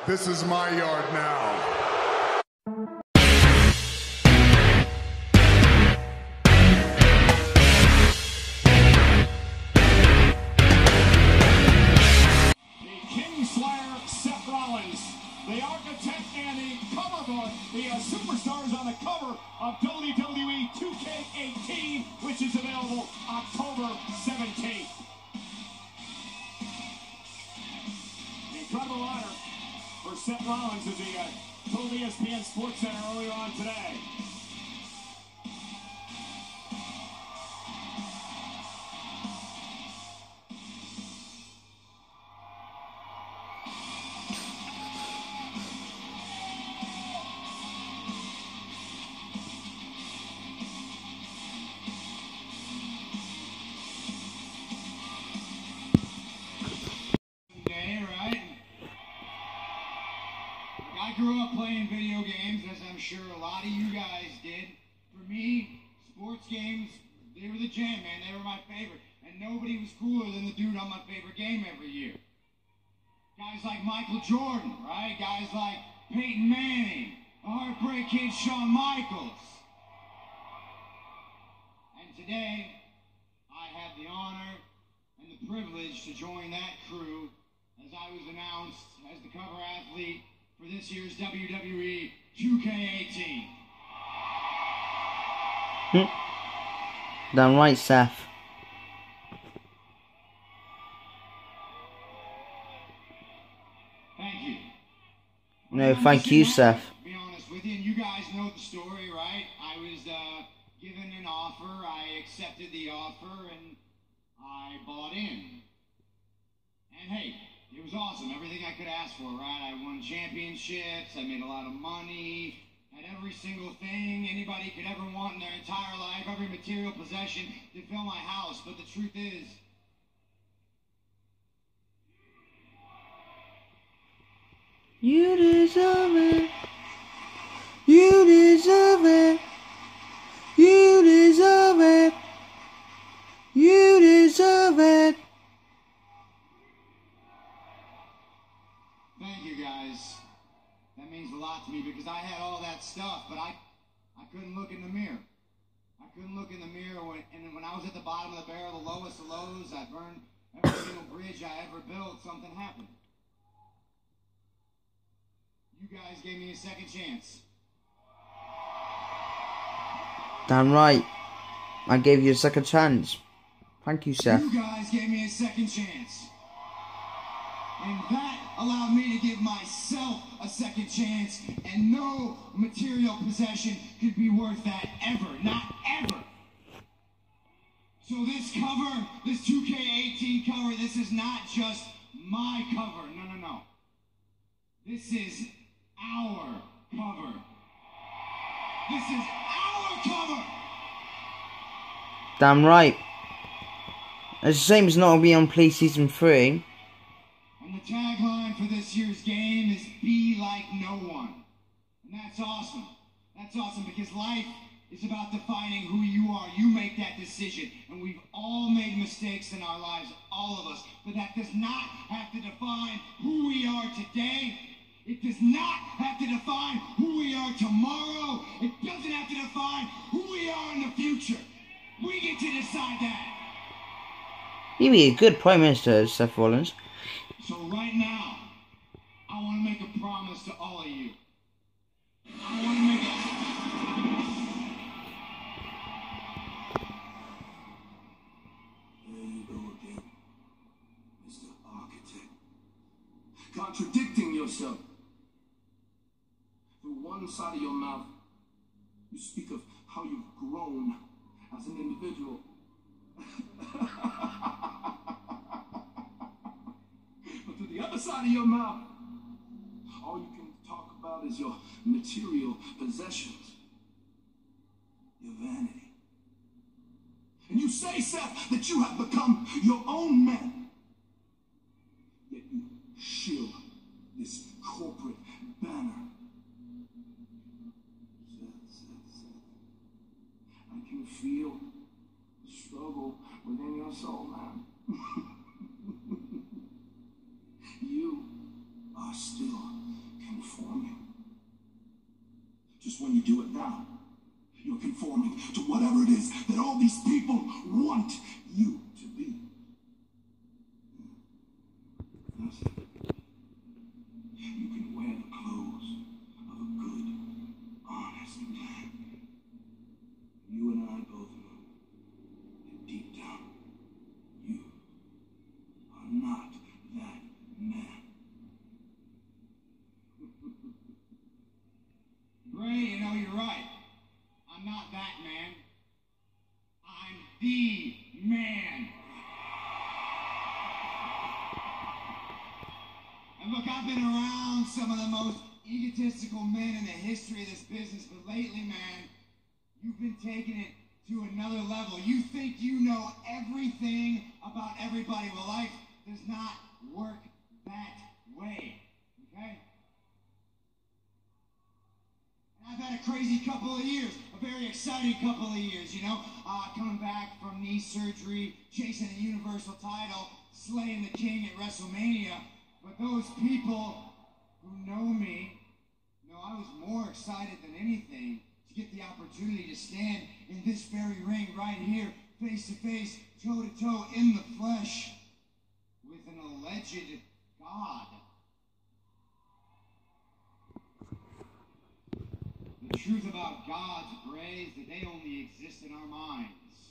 This is my yard now. Seth Rollins, the architect and the cover boy, the superstars on the cover of WWE 2K18, which is available October 17th. Incredible honor for Seth Rollins as he told ESPN Sports Center earlier on today. I grew up playing video games, as I'm sure a lot of you guys did. For me, sports games, they were the jam, man. They were my favorite. And nobody was cooler than the dude on my favorite game every year. Guys like Michael Jordan, right? Guys like Peyton Manning, the Heartbreak Kid Shawn Michaels. And today, I have the honor and the privilege to join that crew as I was announced as the cover athlete for this year's WWE 2K18. Damn right, Seth. Thank you. No, thank you, Seth. To be honest with you, and you guys know the story, right? I was given an offer, I accepted the offer, and I bought in. And hey, it was awesome. Everything I could ask for, right? I won championships. I made a lot of money. Had every single thing anybody could ever want in their entire life. Every material possession to fill my house. But the truth is, you deserve it. You deserve it. You deserve it. You deserve it. thank you guys. That means a lot to me because I had all that stuff, but I couldn't look in the mirror. I couldn't look in the mirror when I was at the bottom of the barrel, the lowest of lows. I burned every single bridge I ever built. Something happened. You guys gave me a second chance. Damn right. I gave you a second chance. Thank you, Seth. You guys gave me a second chance. And that allowed me to give myself a second chance, and no material possession could be worth that ever, not ever. So this cover, this 2K18 cover, this is not just my cover. No, no, no. This is our cover. This is our cover. Damn right. It's a shame it's not going to be on PlayStation 3. And the tagline for this year's game is "Be like no one." And that's awesome. That's awesome because life is about defining who you are. You make that decision. And we've all made mistakes in our lives, all of us. But that does not have to define who we are today. It does not have to define who we are tomorrow. It doesn't have to define who we are in the future. We get to decide that. He'd be a good Prime Minister, Seth Rollins. So right now, I want to make a promise to all of you. I want to make a... There you go again, Mr. Architect. Contradicting yourself. Through one side of your mouth, you speak of how you've grown as an individual. But to the other side of your mouth, all you can talk about is your material possessions, your vanity. And you say, Seth, that you have become your own man. Yet you shield this corporate banner. Seth, I can feel the struggle within your soul, man. You are still when you do it now, you're conforming to whatever it is that all these people want you to be. That's it. You can wear the clothes of a good, honest man. You and I both know that deep down, you are not that man. Ray, you know, you're right. I'm not that man. I'm the man. And look, I've been around some of the most egotistical men in the history of this business, but lately, man, you've been taking it to another level. You think you know everything about everybody. Well, life does not work that way, okay? And I've had a crazy couple of years, a very exciting couple of years, you know? Coming back from knee surgery, chasing a Universal title, slaying the King at WrestleMania. But those people who know me know I was more excited than anything to get the opportunity to stand in this very ring right here, face to face, toe to toe, in the flesh, with an alleged god. The truth about gods, Bray, is that they only exist in our minds.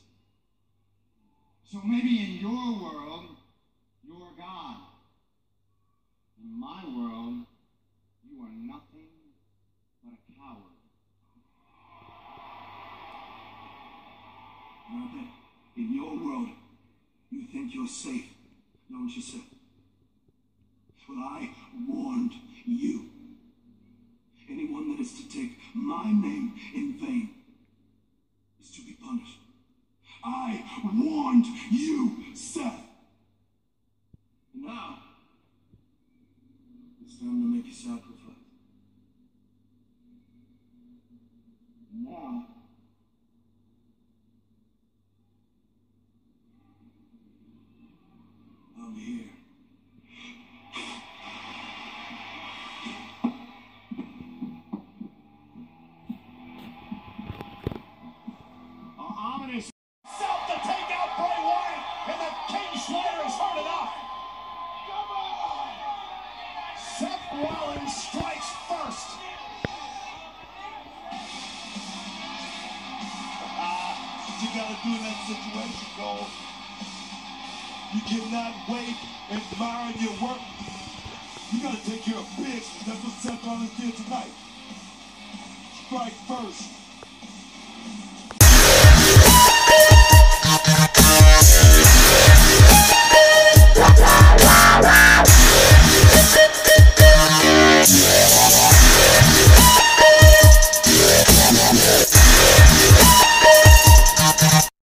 So maybe in your world, you're God. In my world, you are nothing but a coward. And I bet in your world, you think you're safe, don't you, sir? Well, I warned you. Anyone that is to take my name in vain is to be punished. I warned you, Seth. And now, it's time to make a sacrifice. Now, I'm here. Ominous self to take out Bray Wyatt, and the King Slayer has heard enough. Come on! Seth Rollins strikes first. What you gotta do in that situation, Cole? You cannot wait admiring your work. You gotta take care of business. That's what Seth Rollins did tonight. Strike first.